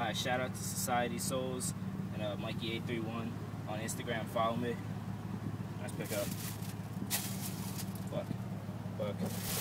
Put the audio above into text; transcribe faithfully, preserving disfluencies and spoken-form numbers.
Alright, shout out to Society Souls and uh, Mikey eight three one on Instagram. Follow me. Nice pickup. Fuck. Fuck.